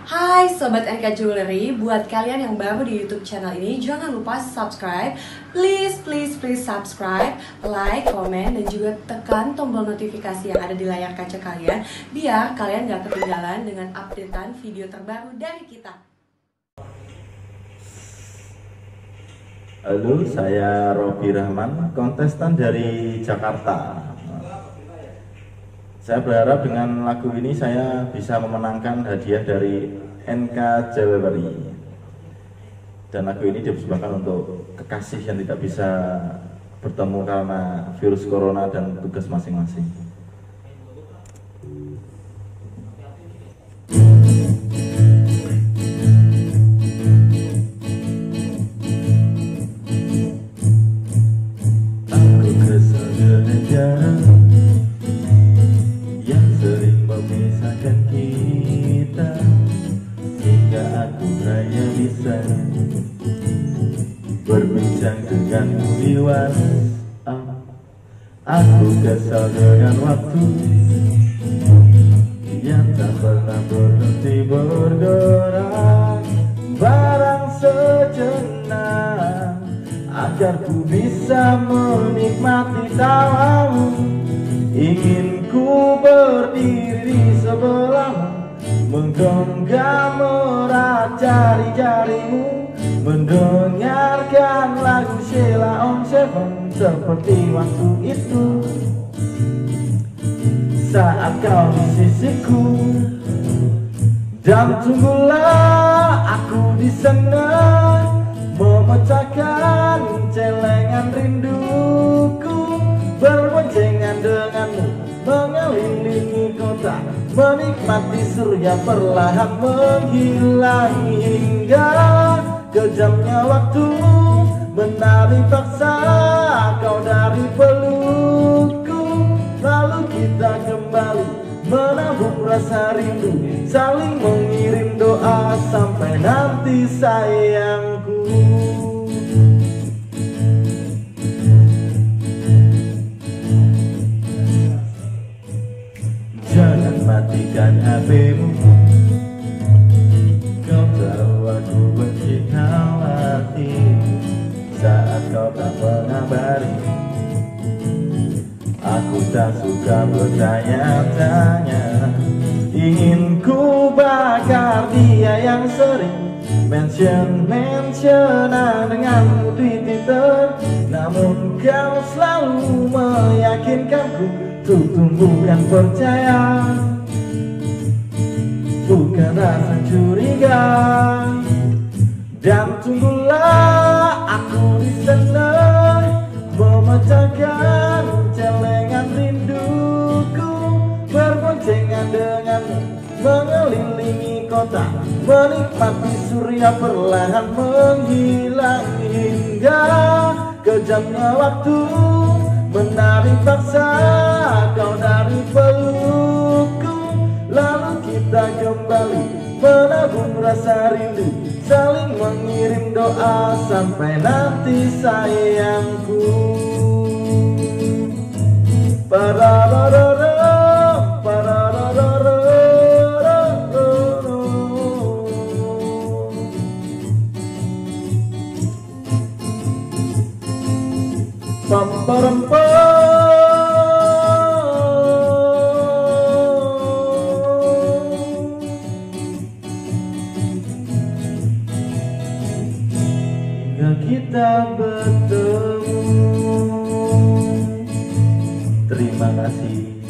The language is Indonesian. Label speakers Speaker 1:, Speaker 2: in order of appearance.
Speaker 1: Hai Sobat Erika Jewelry, buat kalian yang baru di YouTube channel ini, jangan lupa subscribe. Please subscribe, like, komen, dan juga tekan tombol notifikasi yang ada di layar kaca kalian, biar kalian gak ketinggalan dengan updatean video terbaru dari kita.
Speaker 2: Halo, saya Robi Rahman, kontestan dari Jakarta. Saya berharap dengan lagu ini saya bisa memenangkan hadiah dari NK Jewelry. Dan lagu ini dipersembahkan untuk kekasih yang tidak bisa bertemu karena virus corona dan tugas masing-masing. Aku kesal dengan jarak yang sering memisahkan kita, hingga aku hanya bisa berbincang denganmu di WhatsApp. Aku kesal dengan waktu yang tak pernah berhenti bergerak, barang sejenak agar ku bisa menikmati tawamu. Ingin ku berdiri di sebelahmu, menggenggam erat jari-jarimu, mendengarkan lagu Sheila on Seven seperti waktu itu saat kau di sisiku. Dan tunggulah aku di sana, memecahkan celengan rinduku, berboncengan denganmu, mengelilingi kota, menikmati surya perlahan menghilang, hingga kejamnya waktu menarik paksa kau dari pelukku. Lalu kita kembali menabung rasa rindu, saling mengirim doa sampai nanti sayangku. Jangan matikan HP-mu, kau tahu aku benci khawatir saat kau tak mengabari. Aku tak suka bertanya-tanya, ingin ku bakar dia yang sering mention-mentionan denganmu di Twitter. Namun kau selalu meyakinkanku untuk tumbuhkan percaya, bukan rasa curiga. Dan tunggulah aku di sana, memecahkan celengan rinduku, berboncengan denganmu, mengelilingi kota, menikmati surya perlahan menghilang, hingga kejamnya waktu menarik paksa kau dari pelukku. Lalu kita kembali menabung rasa rindu, saling mengirim doa sampai nanti sayangku. Parararara, parararara, pam param pam. Hingga kita bertemu. Terima kasih.